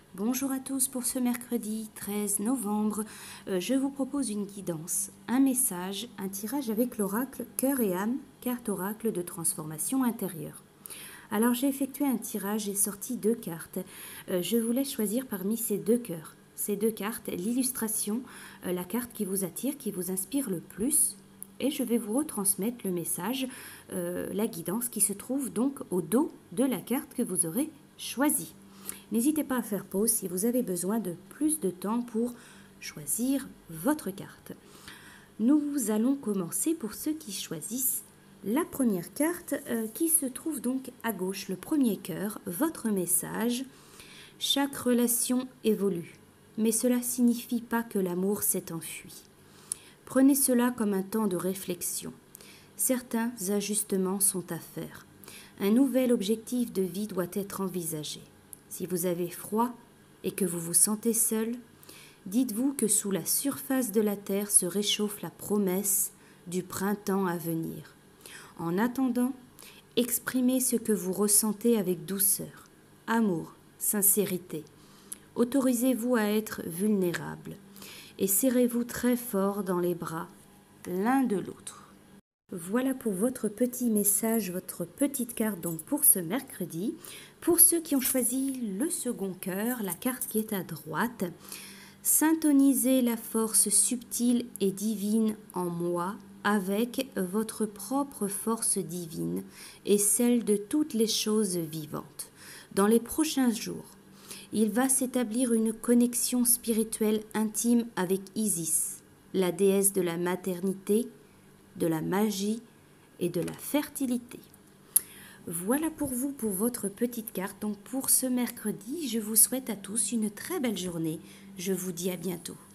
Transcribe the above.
Bonjour à tous pour ce mercredi 13 novembre. Je vous propose une guidance, un message, un tirage avec l'oracle Cœur et âme, carte oracle de transformation intérieure. Alors j'ai effectué un tirage et sorti deux cartes. Je vous laisse choisir parmi ces deux cœurs. Ces deux cartes, l'illustration, la carte qui vous attire, qui vous inspire le plus. Et je vais vous retransmettre le message, la guidance qui se trouve donc au dos de la carte que vous aurez choisie. N'hésitez pas à faire pause si vous avez besoin de plus de temps pour choisir votre carte. Nous allons commencer pour ceux qui choisissent la première carte qui se trouve donc à gauche, le premier cœur, votre message. Chaque relation évolue, mais cela signifie pas que l'amour s'est enfui. Prenez cela comme un temps de réflexion. Certains ajustements sont à faire. Un nouvel objectif de vie doit être envisagé. Si vous avez froid et que vous vous sentez seul, dites-vous que sous la surface de la terre se réchauffe la promesse du printemps à venir. En attendant, exprimez ce que vous ressentez avec douceur, amour, sincérité. Autorisez-vous à être vulnérable et serrez-vous très fort dans les bras l'un de l'autre. Voilà pour votre petit message, votre petite carte donc pour ce mercredi. Pour ceux qui ont choisi le second cœur, la carte qui est à droite, syntonisez la force subtile et divine en moi avec votre propre force divine et celle de toutes les choses vivantes. Dans les prochains jours, il va s'établir une connexion spirituelle intime avec Isis, la déesse de la maternité, de la magie et de la fertilité. Voilà pour vous, pour votre petite carte. Donc pour ce mercredi, je vous souhaite à tous une très belle journée. Je vous dis à bientôt.